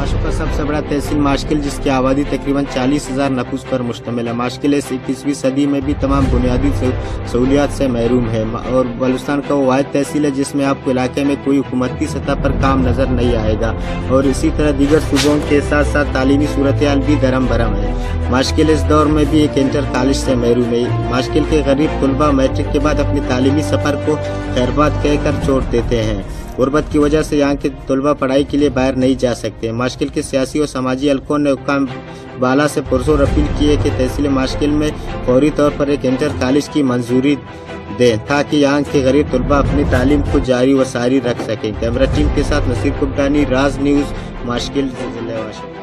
माशों का सबसे बड़ा तहसील माशकिल, जिसकी आबादी तकरीबन 40,000 नफूस पर मुश्तमिल है। माशकिल इस 21वीं सदी में भी तमाम बुनियादी सहूलियात से महरूम है और बलूचिस्तान का वो वाहिद तहसील है जिसमें आपको इलाके में कोई हुकूमती सतह पर काम नजर नहीं आएगा। और इसी तरह दीगर सूबों के साथ साथ तालीमी सूरत हाल भी दरम भरम है। माशकिल इस दौर में भी एक इंटर कॉलेज से महरूम है। माशकिल के गरीब तलबा मैट्रिक के बाद अपनी तालीमी सफर को खैरबाद कहकर छोड़ देते हैं। गुर्बत की वजह से यहाँ के तलबा पढ़ाई के लिए बाहर नहीं जा सकते। माशकिल के सियासी और समाजी हलकों ने हुक्काम बाला से पुरजोर अपील की है कि तहसील माशकिल में फौरी तौर पर एक इंटर कॉलेज की मंजूरी दें ताकि यहाँ के गरीब तलबा अपनी तालीम को जारी व सारी रख सकें। कैमरा टीम के साथ नसीर कुब्बानी, राज न्यूज़, माशकिल जिले।